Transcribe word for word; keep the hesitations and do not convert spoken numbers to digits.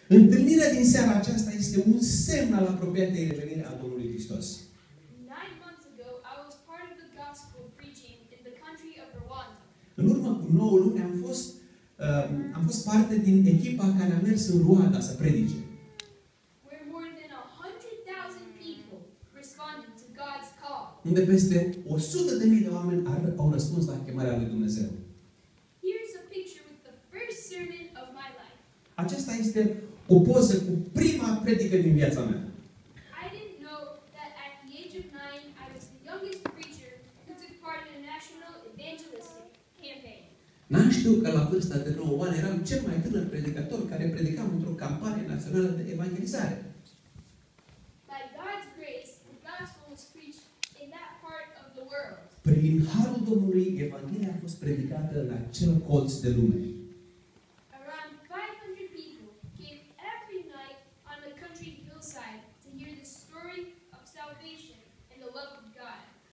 Întâlnirea din seara aceasta este un semn al apropiatei revenire a Domnului Hristos. Nine months ago, I was part of the gospel preaching in the country of Rwanda. În urmă cu nouă luni am fost, uh, am fost parte din echipa care a mers în Rwanda să predice. Where more than a hundred thousand people responded to God's call. Unde peste o sută de mii de oameni au răspuns la chemarea lui Dumnezeu. Here's a picture with the first sermon of my life. Aceasta este o poză cu prima predică din viața mea. I didn't know that at the age of nine, I was the youngest preacher who took part in a national evangelistic campaign. N-am știut că la vârsta de nouă ani eram cel mai tânăr predicator care predicam într-o campanie națională de evangelizare. By God's grace, the gospel was preached in that part of the world. Prin harul Domnului, Evanghelia a fost predicată în acel colț de lume.